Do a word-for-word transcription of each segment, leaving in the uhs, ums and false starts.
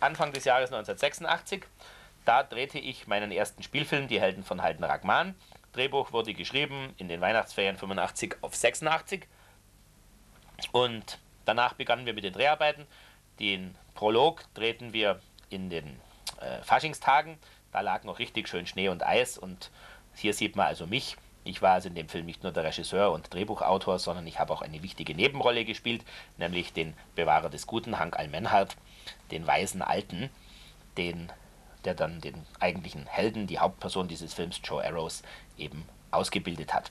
Anfang des Jahres neunzehnhundertsechsundachtzig. Da drehte ich meinen ersten Spielfilm, Die Helden von Halden Rahman. Drehbuch wurde geschrieben in den Weihnachtsferien fünfundachtzig auf sechsundachtzig. Und danach begannen wir mit den Dreharbeiten. Den Prolog drehten wir in den äh, Faschingstagen. Da lag noch richtig schön Schnee und Eis. Und hier sieht man also mich. Ich war also in dem Film nicht nur der Regisseur und Drehbuchautor, sondern ich habe auch eine wichtige Nebenrolle gespielt, nämlich den Bewahrer des Guten, Hank Al-Menhart, den weisen Alten, den, der dann den eigentlichen Helden, die Hauptperson dieses Films, Joe Arrows, eben ausgebildet hat.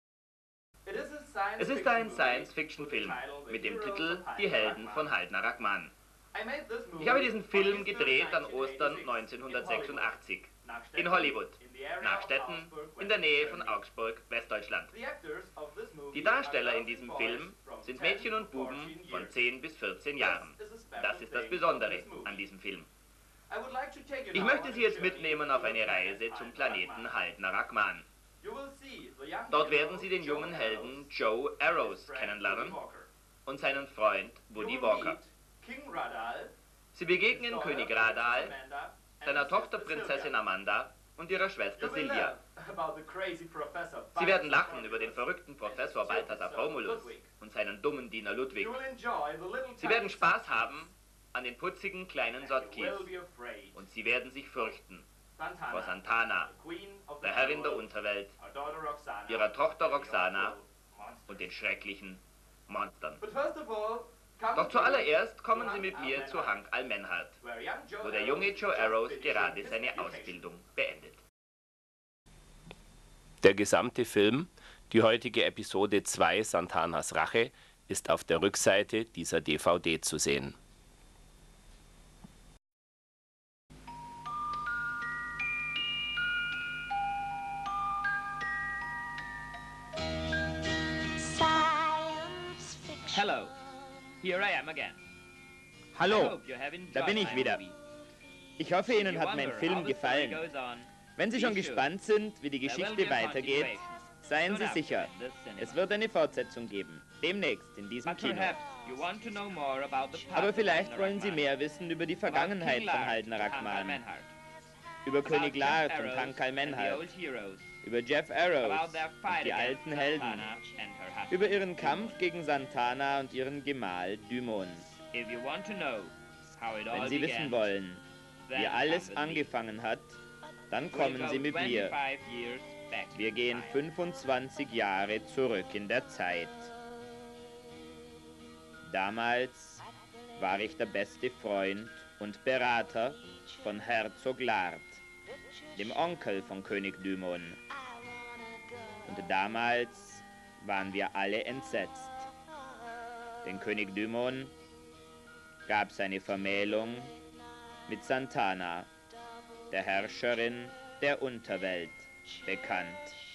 Es ist ein Science-Fiction-Film mit dem Titel Die Helden von Halden Rahman. Ich habe diesen Film gedreht an Ostern neunzehnhundertsechsundachtzig in Hollywood, nach Stetten in der Nähe von Augsburg, Westdeutschland. Die Darsteller in diesem Film sind Mädchen und Buben von zehn bis vierzehn Jahren. Das ist das Besondere an diesem Film. Ich möchte Sie jetzt mitnehmen auf eine Reise zum Planeten Halden Rahman. Dort werden Sie den jungen Helden Joe Arrows kennenlernen und seinen Freund Woody Walker. Sie begegnen König Radal, seiner Tochter Prinzessin Amanda und ihrer Schwester Sylvia. Sie werden lachen über den verrückten Professor Balthasar Formulus und seinen dummen Diener Ludwig. Sie werden Spaß haben an den putzigen kleinen Sotkis und sie werden sich fürchten vor Santana, der Herrin der Unterwelt, ihrer Tochter Roxana und den schrecklichen Monstern. Doch zuallererst kommen Sie mit mir zu Hank Al-Menhart, wo der junge Joe Arrows gerade seine Ausbildung beendet. Der gesamte Film, die heutige Episode zwei, Santanas Rache, ist auf der Rückseite dieser D V D zu sehen. Hello, here I am again. Hallo, da bin ich wieder. Ich hoffe, Ihnen hat mein Film gefallen. Wenn Sie schon gespannt sind, wie die Geschichte weitergeht, seien Sie sicher, es wird eine Fortsetzung geben, demnächst in diesem Kino. Aber vielleicht wollen Sie mehr wissen über die Vergangenheit von Halden Rahman, über König Lart und Hank Al-Menhart, über Jeff Arrows und die alten Helden, über ihren Kampf gegen Santana und ihren Gemahl Dymon. Wenn Sie wissen wollen, wie alles angefangen hat, dann kommen Sie mit mir. Wir gehen fünfundzwanzig Jahre zurück in der Zeit. Damals war ich der beste Freund und Berater von Herzog Lart, dem Onkel von König Dymon. Und damals waren wir alle entsetzt. Denn König Dymon gab seine Vermählung mit Santana, der Herrscherin der Unterwelt, bekannt.